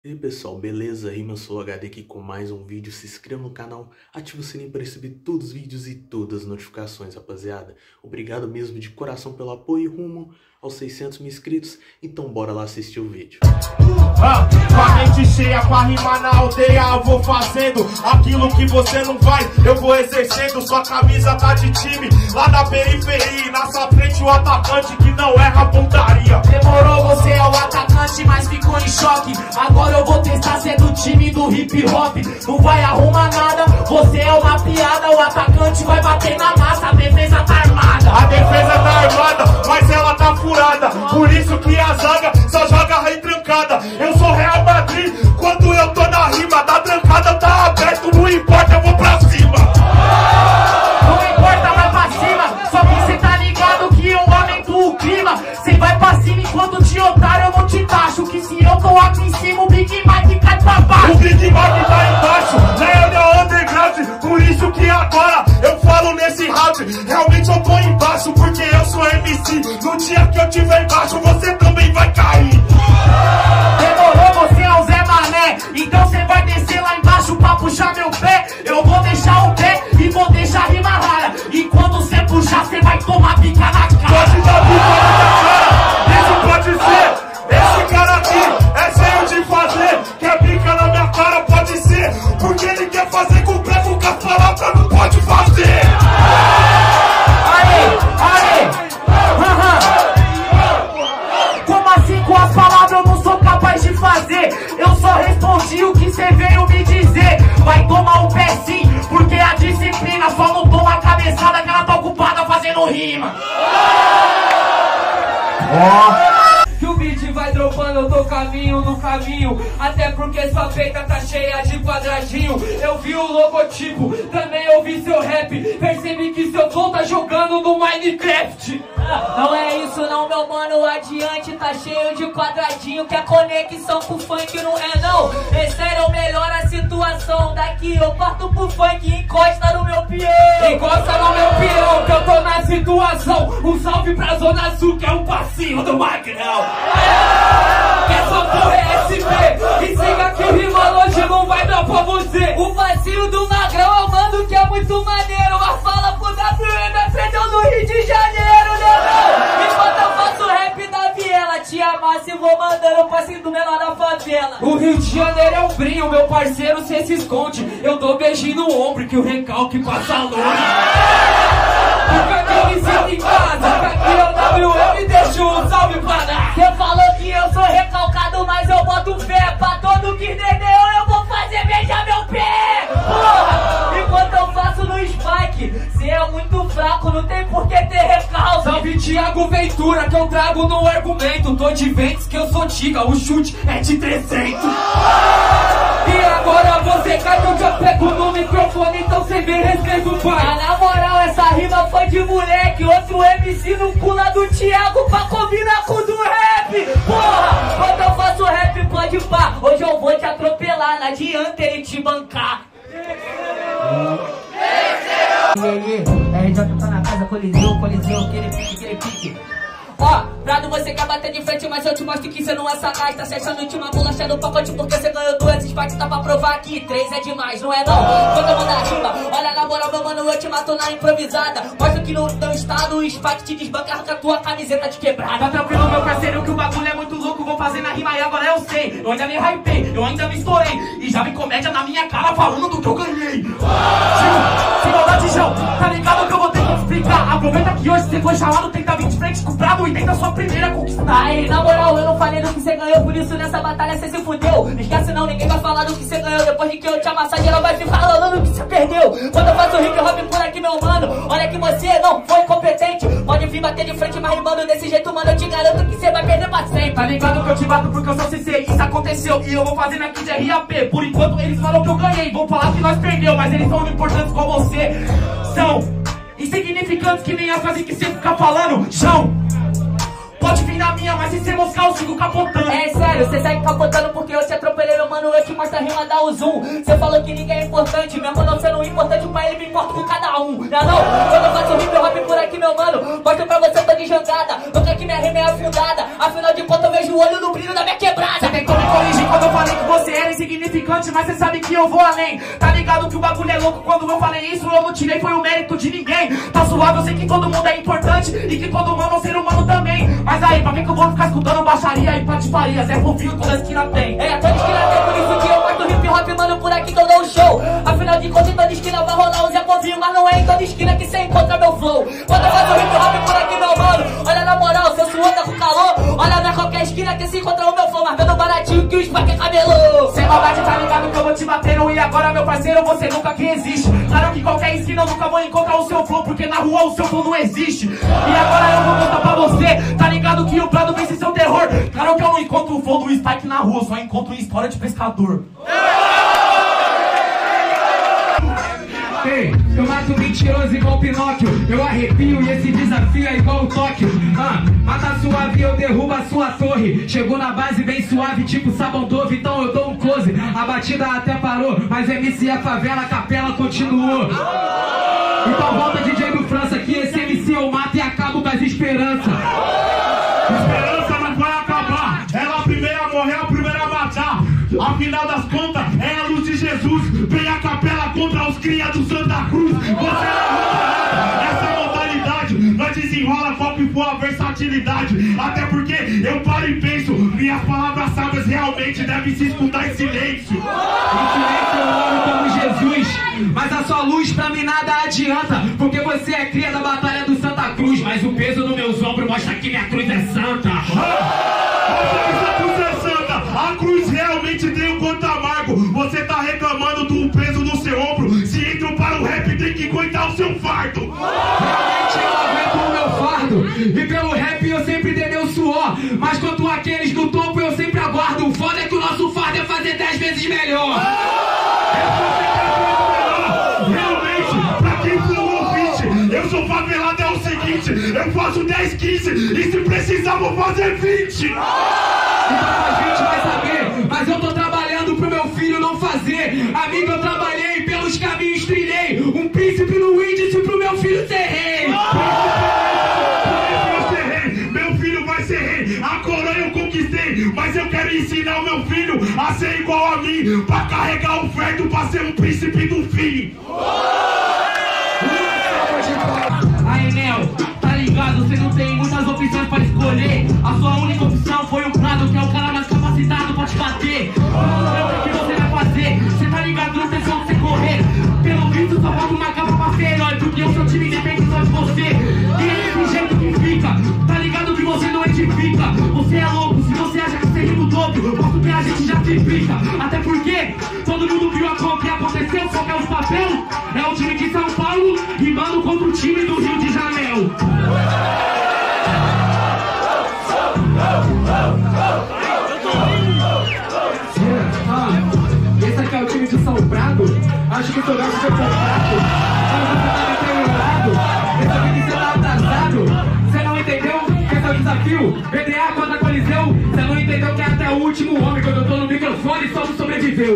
E aí pessoal, beleza? Rima, eu sou o HD aqui com mais um vídeo. Se inscreva no canal, ative o sininho para receber todos os vídeos e todas as notificações, rapaziada. Obrigado mesmo de coração pelo apoio rumo aos 600 mil inscritos. Então bora lá assistir o vídeo. Com a mente cheia, com a rima na aldeia, eu vou fazendo aquilo que você não faz, eu vou exercendo. Sua camisa tá de time, lá na periferia, na sua frente o atacante que não erra pontaria. Demorou, você é o atacante, mas ficou em choque. Agora eu vou testar ser do time do hip hop. Não vai arrumar nada, você é uma piada. O atacante vai bater na massa, a defesa tá armada. A defesa tá armada, mas ela tá furada. Por isso que a zaga só joga retrancada. Eu sou Real Madrid, quando eu tô na rima, da trancada tá aberto, não importa, eu vou pra cima. Não importa, vai pra cima. Só que cê tá ligado que eu aumento o clima. Cê vai pra cima enquanto te otário eu não te taxo. Que se eu tô aqui em cima, o Big Mike cai pra baixo. O Big Mike tá embaixo, ele é underground. Por isso que agora eu falo nesse round. Realmente eu tô embaixo, porque eu sou MC. No dia que eu tiver embaixo, você também vai cair. Demorou, você é o Zé Mané. Então cê vai descer lá embaixo pra puxar meu pé. Eu vou deixar o pé e vou deixar a rima rara. E quando cê puxar, cê vai tomar pica na cara. Pode dar pica na cara, isso pode ser. Esse cara aqui é cheio de fazer. Quer pica na minha cara, pode ser. Porque ele quer fazer com o prego, com as palavras não pode fazer. Como assim com as palavras eu não sou capaz de fazer? Eu só respondi o que cê veio me dizer. Vai tomar um pé sim, porque a disciplina só não toma a cabeçada que ela tá ocupada fazendo rima. Que o beat vai dropando, eu tô caminho no caminho. Até porque sua peita tá cheia de quadradinho. Eu vi o logotipo, também ouvi seu rap. Percebi que seu flow tá jogando no Minecraft. Não é isso não, meu mano, adiante tá cheio de quadradinho. Que a conexão com o funk não é não. É sério, melhora a situação. Daqui eu parto pro funk e encosta no meu peão. Encosta no meu peão, que eu tô na situação. Um salve pra Zona Sul, que é um passinho do Magrão. Que essa porra é SP. E siga que o rima hoje não vai dar pra você. O passinho do Magrão eu mando que é muito maneiro. Mas fala pro WM, aprendeu no Rio de Janeiro, né? Enquanto eu faço rap da viela, te amasso e vou mandando o passinho do menor da favela. O Rio de Janeiro é um brinho, meu parceiro, cê se esconde. Eu dou beijinho no ombro que o recalque passa longe. Porque aqui eu me sinto em casa, aqui eu WM deixo um salve pra dar. Cê falou que eu sou recalcado, mas eu boto fé. Pra todo que entendeu eu vou fazer beijar meu pé. Porra, enquanto eu faço no Spike, cê é muito fraco, não tem por que ter recalque. Salve Thiago Ventura, que eu trago no argumento. Tô de Ventes que eu sou tiga, o chute é de 300. E agora você cai que eu já pego no microfone, então cê vem respeito, pai. Ah, na moral, essa rima foi de moleque. Outro MC no pula do Thiago pra combinar com o do rap. Porra, quando eu faço rap pode pá. Hoje eu vou te atropelar, não adianta ele te bancar. RJ tá na casa, Coliseu, aquele pique. Ó, Prado, você quer bater de frente, mas eu te mostro que cê não é sagaz. Tá se achando última bolacha no pacote porque cê ganhou 2 Spike, tá pra provar aqui. 3 é demais, não é não? Quando eu mandar rima, olha na moral, meu mano, eu te mato na improvisada. Mostra que no teu estado o Spike te desbanca com a tua camiseta de quebrada. Tá tranquilo, meu parceiro, que o bagulho é muito louco. Vou fazer na rima e agora eu sei. Eu ainda me hypei, eu ainda me estourei. E já vi comédia na minha cara falando do que eu ganhei. Sem maldade, João, tá ligado que eu vou ter que explicar. Aproveita que hoje você foi chamado, tenta vir de frente com o Prado e tenta sua primeira conquistar. Aí, na moral, eu não falei do que você ganhou, por isso nessa batalha você se fudeu. Não esquece não, ninguém vai falar do que você ganhou. Depois de que eu te amassar, geral vai ficar falando do que você perdeu. Quando eu faço hip hop por aqui, meu mano, olha que você não foi competente. Pode vir bater de frente, mas rimando desse jeito, mano, eu te garanto que você vai perder pra sempre. Tá ligado que eu te bato porque eu sou CC, isso aconteceu e eu vou fazendo aqui de RAP. Por enquanto eles falam que eu ganhei, vão falar que nós perdeu, mas eles são importantes com você. São insignificantes que nem a frase que você fica falando, João. Pode vir na minha, mas se você moscar eu sigo capotando. É sério, você segue capotando porque eu te atropelei, meu mano, eu te mostra a rima, dá o zoom. Cê falou que ninguém é importante, mesmo não sendo importante pra ele, me importa com cada um. Não é não? Quando eu faço hip hop por aqui, meu mano, mostro pra você, tô de jangada. Nunca que minha rima é afundada, afinal de contas eu vejo o olho no brilho da minha quebrada. Cê tentou me corrigir quando eu falei que você era insignificante, mas cê sabe que eu vou além. Tá ligado que o bagulho é louco, quando eu falei isso eu não tirei, foi o mérito de ninguém. Tá suave, eu sei que todo mundo é importante e que todo humano é um ser humano também. Mas aí, pra que eu vou ficar escutando baixaria e patifaria? Zé Fofinho toda esquina tem. É, toda esquina tem, por isso que eu mostro hip hop, mano, por aqui que eu dou um show. Afinal de contas, em toda esquina vai rolar o Zé Fofinho, mas não é em toda esquina que cê encontra meu flow. Quando eu faço hip hop por aqui, meu mano, olha na moral, seu suor tá com calor. Olha, não é qualquer esquina que se encontra o meu flow, mas vendo baratinho que o Spike é cabelô. Sem maldade, tá ligado que eu vou te bater, e agora, meu parceiro, você nunca que existe. Claro que qualquer esquina eu nunca vou encontrar o seu flow, porque na rua o seu flow não existe. E agora eu vou contar pra você, tá ligado que o Prado vence seu terror. Claro que eu não encontro o flow do Spike na rua, só encontro em história de pescador. Ei, eu mato mentiroso igual Pinóquio, eu arrepio e esse desafio é igual o Tóquio. Mata suave, eu derrubo a sua torre. Chegou na base bem suave, tipo sabão Dove, então eu dou um close. A batida até parou, mas o MC a favela, a capela continuou. Então volta DJ do França, que esse MC eu mato e acabo com as esperanças. Esperança não vai acabar, ela a primeira a morrer, a primeira a matar. Afinal das contas, é a luz de Jesus. Vem a capela contra os cria do Santa Cruz. Você não essa modalidade, nós desenrola qual que for a versatilidade. Até porque eu paro e penso, minhas palavras sábias realmente devem se escutar em silêncio. Em silêncio eu oro como Jesus, mas a sua luz pra mim nada adianta, porque você é cria da batalha do Santa Cruz. Mas o peso nos meus ombros mostra que minha cruz é santa. A cruz é santa, a cruz realmente tem um gosto amargo. Você tá reclamando do peso no seu ombro, se entrou para o rap tem que aguentar o seu fardo. Realmente eu aguento o meu fardo, e pelo rap eu sempre dei meu suor. Mas quanto àqueles do topo eu sempre aguardo. O foda é que o nosso fardo é fazer 10 vezes melhor. Realmente, pra quem for ouvinte, eu sou favelado, é o seguinte, eu faço 10, 15 e se precisar vou fazer 20. Então a gente vai saber, mas eu tô trabalhando pro meu filho não fazer. Amigo, eu trabalhei, pelos caminhos trilhei. Um príncipe no índice pro meu filho ser rei. Meu filho vai ser rei, a coroa eu conquistei, mas eu quero ensinar o meu filho a ser igual a mim, pra carregar o fardo, pra ser um príncipe do fim. Aí, Nel, tá ligado? Você não tem muitas opções pra escolher. A sua única opção foi o Prado, que é o cara mais capacitado pra te bater. O que você vai fazer? Você tá ligado? Não tem como você correr. Pelo visto, só falta uma capa pra ser herói, porque o seu time depende só de você. E é desse jeito que fica. Tá ligado que você não edifica. Você é louco, se você acha que você rima o dobro, posso que a gente já triplica. Até porque todo mundo viu o que aconteceu, só que é os papel. É o time de São Paulo rimando contra o time do Rio de Janeiro. Esse aqui é o time de São Prado. Acho que o seu gasto foi comprado, mas você tá deteriorado. Esse aqui você tá atrasado. Você não entendeu? Esse é o desafio. BDA contra Coliseu. Você não entendeu que é até o último homem. Quando eu tô no microfone, só não sobreviveu.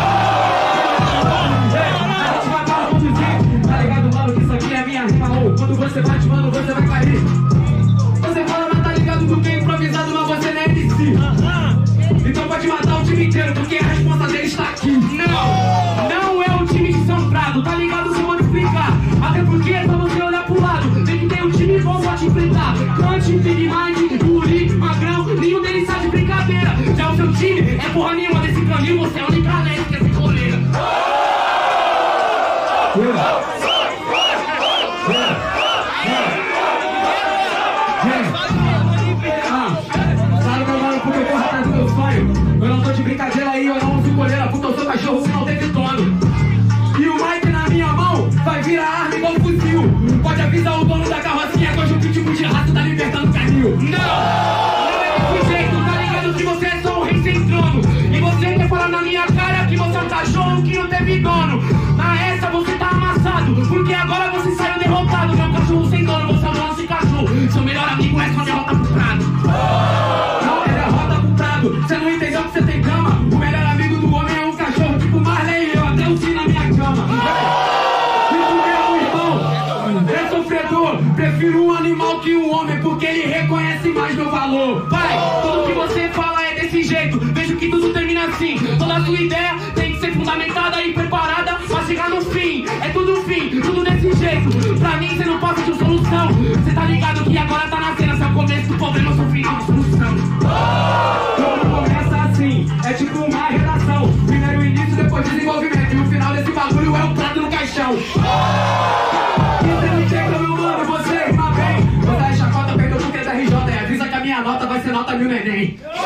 A gente vai para conduzir. Tá ligado, mano, que isso aqui é minha rima. Quando você bate, mano, você vai cair. Você fala, mas tá ligado que o que é improvisado, mas você não é MC. Então pode matar o time inteiro, porque a resposta dele está aqui. Não é o time de São Prado, tá ligado? Se eu vou explicar. Até porque é só você olhar pro lado. Tem que ter um time bom pra te enfrentar. Crunch, Big Mind, Guri, Magrão, nenhum deles sai de brincadeira. Já o seu time é porra nenhuma desse caminho, você é a única lente que é sem coleira. Sabe, meu mano, porque eu corro atrás do meu sonho. Eu não tô de brincadeira aí, eu não uso coleira, porque eu sou cachorro que não teve dono. E o Mike na minha mão vai virar arma igual fuzil. Pode avisar o dono da carrocinha que hoje o pitbull de rato tá libertando o canil. Não é desse jeito, tá ligado que você é só um rei sem trono. E você quer falar na minha cara que você é um cachorro que não teve dono. Na essa você tá amassado, porque agora você saiu derrotado. Meu cachorro sem dono, você é o dono desse cachorro. Seu melhor amigo é só derrota pro Prado. Não é derrota pro Prado, você não entendeu que você tem cama. O melhor amigo do homem é um meu valor. Vai, tudo que você fala é desse jeito. Vejo que tudo termina assim. Toda sua ideia tem que ser fundamentada e preparada pra chegar no fim. É tudo fim, tudo desse jeito. Pra mim, você não passa de solução. Cê tá ligado que agora tá nascendo. Se é o começo do problema, eu sou fim de solução. Tudo começa assim, é tipo uma redação. Primeiro o início, depois desenvolvimento. E o final desse bagulho é o prato no caixão. E você não chega, meu mano, você rima bem. Vou dar chacota, perdeu o que da RJ. E avisa que a minha nota vai ser nota 1000 neném.